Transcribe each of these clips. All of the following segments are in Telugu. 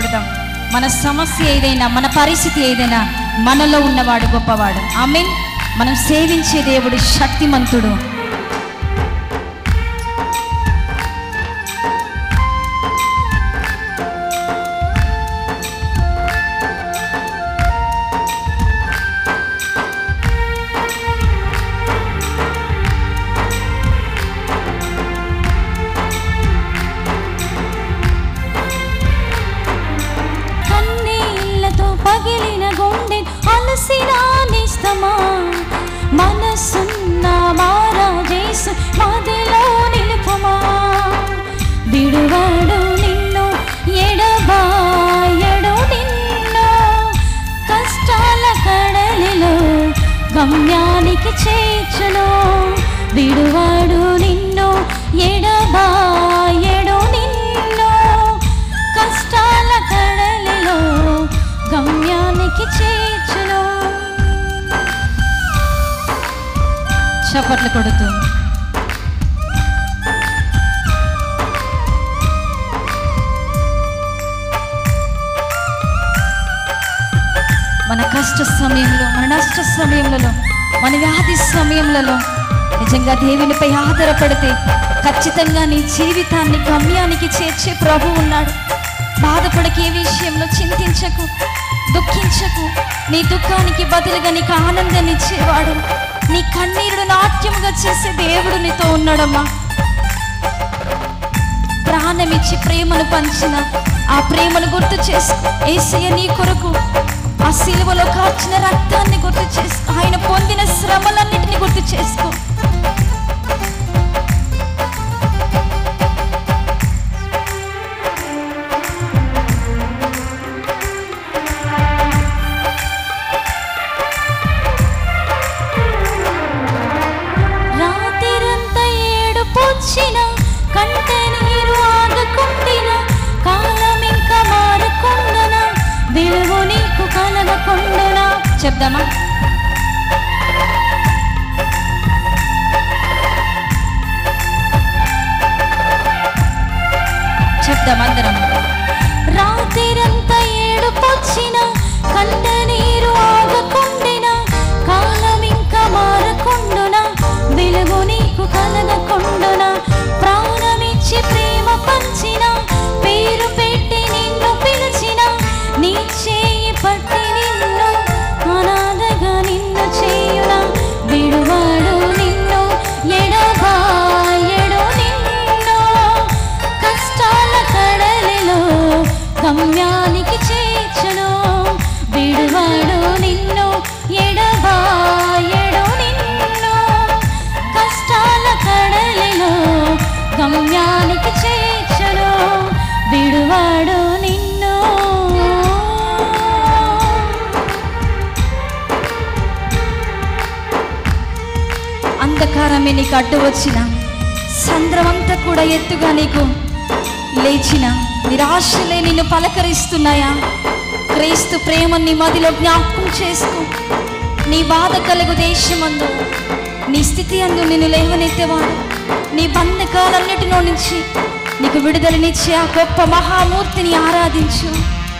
చెబుదాం. మన సమస్య ఏదైనా, మన పరిస్థితి ఏదైనా, మనలో ఉన్నవాడు గొప్పవాడు. ఆమేన్. మనం సేవించే దేవుడు శక్తిమంతుడు. మనసున్న మారాజేసు మదిలో నిలుపుమా, విడువాడు నిన్ను ఎడబాయడు నిన్ను, కష్టాల కడలిలో గమ్యానికి చేర్చును. విడువాడు నిన్ను ఎడబాయడు నిన్ను, కష్టాల కడలిలో గమ్యానికి చేర్చును. చప్పట్లు కొడుతూ మన కష్ట సమయంలో, మన నష్ట సమయంలో, మన వ్యాధి సమయంలో నిజంగా దేవునిపై ఆధారపడితే ఖచ్చితంగా నీ జీవితాన్ని గమ్యానికి చేర్చే ప్రభు ఉన్నాడు. బాధపడకే విషయంలో చింతించకు, దుఃఖించకు. నీ దుఃఖానికి బదులుగా నీకు ఆనందాన్ని ఇచ్చేవాడు, నీ కన్నీరుడు నాట్యముగా చేసే దేవుడు నీతో ఉన్నాడమ్మా. ప్రాణమిచ్చి ప్రేమను పంచిన ఆ ప్రేమను గుర్తు చేసుకో. యేసయ్య నీ కొరకు ఆ సిలువలో కార్చిన రక్తాన్ని గుర్తు చేసుకో. ఆయన పొందిన శ్రమలన్నిటిని గుర్తు చేసుకో. కంట నీరు ఆగకుండిన, కాలం ఇంకా మారకుండున, వెలుగు నీకు కలగకుండున. చెప్దామా? చెప్దాం అందరం. రాత్రిరంతా ఏడుపొచ్చిన, కంట నీరు ఆగకుండిన, కాలం ఇంకా మారకుండున, వెలుగు నీకు కలగకుండున. ప్రాణమిచ్చి ప్రేమ పంచిన, పేరు పెట్టి నిన్ను పిలిచిన, నీ చేయి పట్టి నిన్ను అనాథగా నిన్ను చేయున. విడువాడు నిన్ను ఎడబాయడు నిన్ను, కష్టాల కడలిలో గమ్యానికి చేర్చును. విడువాడు నిన్ను ఎడబాయడు నిన్ను, కష్టాల కడలిలో గమ్యానికి చేర్చును. విడువాడు నిన్ను. అంధకారమే నీకు అడ్డు వచ్చిన, సంద్రమంతా కూడా ఎత్తుగా నీకు లేచిన, నిరాశలే నిన్ను పలకరిస్తున్నాయా? క్రీస్తు ప్రేమ నీ మదిలో జ్ఞాపకం చేసుకో. నీ బాధ కలుగు దేశమందు, నీ స్థితి అందు నిన్ను లేవనెత్తేవాడు, నీ బంధకాలన్నిటిలో నుంచి నీకు విడుదలనిచ్చే ఆ గొప్ప మహామూర్తిని ఆరాధించు.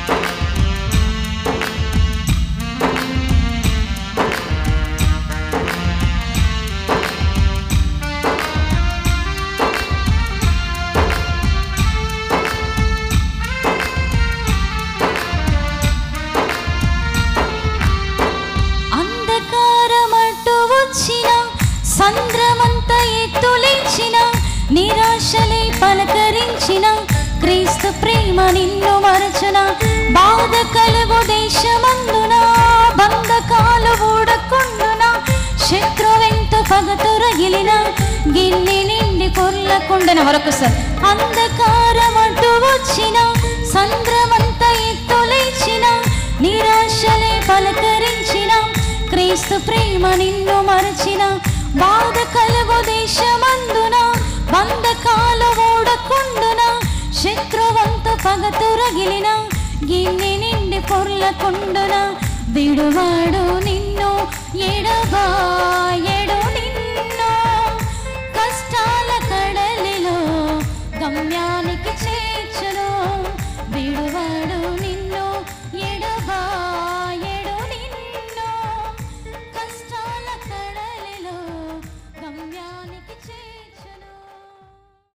సంద్రమంత ఎత్తులేచిన, నిరాశలే పలకరించిన, క్రీస్తు ప్రేమ నిన్ను మరచున. బాధ కలుగు దేశమందున, బంధకాలు ఊడకుండున, శత్రువెంత పగతో రగిలిన, గిన్నె నిండి పొర్లకుండన. మరొకసారి. అంధకారమంటూ వచ్చిన, సంద్రమంత ఎత్తులేచిన, నిరాశలే పలకరించిన, క్రీస్తు ప్రేమ నిన్ను మరచిన. బాధ కలుగు దేశమందున, బంధకాలు ఊడకుండున, శత్రువంతు పగతో రగిలిన, గిన్నె నిండి పొర్లకుండున. విడువాడు నిన్ను ఎడబా